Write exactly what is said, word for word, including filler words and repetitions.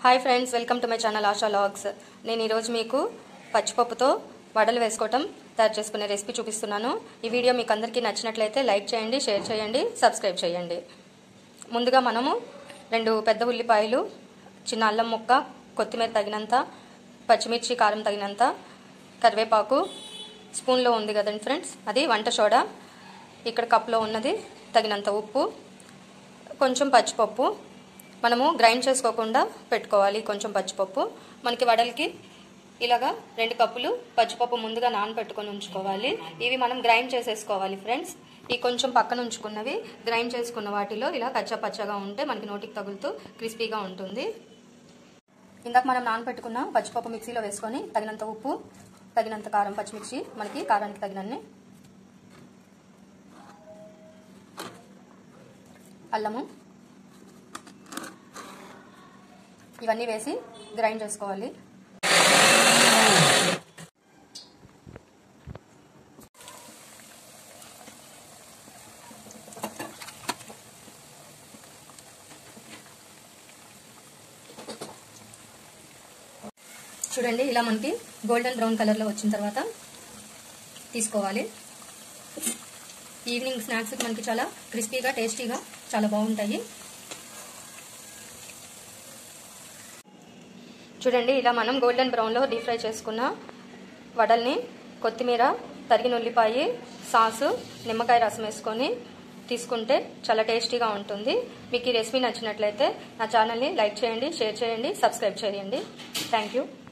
Hi friends, welcome to my channel Asha logs. నేను ఈరోజు మీకు పచ్చిపప్పుతో వడలు వేసుకోవటం తయారు చేసుకునే రెసిపీ చూపిస్తున్నాను. ఈ వీడియో మీకు అందరికీ నచ్చినట్లయితే లైక్ చేయండి, షేర్ చేయండి, సబ్స్క్రైబ్ చేయండి. ముందుగా మనము రెండు పెద్ద ఉల్లిపాయలు, చిన్న అల్లం ముక్క, కొత్తిమీర తగినంత, పచ్చిమిర్చి కారం తగినంత, కరివేపాకు స్పూన్లో ఉంది కదండి ఫ్రెండ్స్, అది వంట సోడా, ఇక్కడ కప్లో ఉన్నది తగినంత ఉప్పు, కొంచెం పచ్చిపప్పు. మనము గ్రైండ్ చేసుకోకుండా పెట్టుకోవాలి. కొంచెం పచ్చిపప్పు మనకి వడలకి ఇలాగా రెండు కప్పులు పచ్చిపప్పు ముందుగా నానబెట్టుకొని ఉంచుకోవాలి. ఇవి మనం గ్రైండ్ చేసేసుకోవాలి ఫ్రెండ్స్. ఈ కొంచెం పక్కన ఉంచుకున్నవి గ్రైండ్ చేసుకున్న వాటిలో ఇలా కచ్చా పచ్చగా ఉంటే మనకి నోటికి తగులుతూ క్రిస్పీగా ఉంటుంది. ఇందాక మనం నానబెట్టుకున్న పచ్చిపప్పు మిక్సీలో వేసుకొని తగినంత ఉప్పు, తగినంత కారం, పచ్చిమిర్చి మనకి కారానికి తగినన్ని, అల్లము, ఇవన్నీ వేసి గ్రైండ్ చేసుకోవాలి. చూడండి, ఇలా మనకి గోల్డెన్ బ్రౌన్ కలర్లో వచ్చిన తర్వాత తీసుకోవాలి. ఈవినింగ్ స్నాక్స్ మనకి చాలా క్రిస్పీగా, టేస్టీగా చాలా బాగుంటాయి. చూడండి, ఇలా మనం గోల్డెన్ బ్రౌన్లో డీప్ ఫ్రై చేసుకున్న వడల్ని కొత్తిమీర, తరిగిన ఉల్లిపాయ, సాసు, నిమ్మకాయ రసం వేసుకొని తీసుకుంటే చాలా టేస్టీగా ఉంటుంది. మీకు ఈ రెసిపీ నచ్చినట్లయితే నా ఛానల్ని లైక్ చేయండి, షేర్ చేయండి, సబ్స్క్రైబ్ చేయండి. Thank you.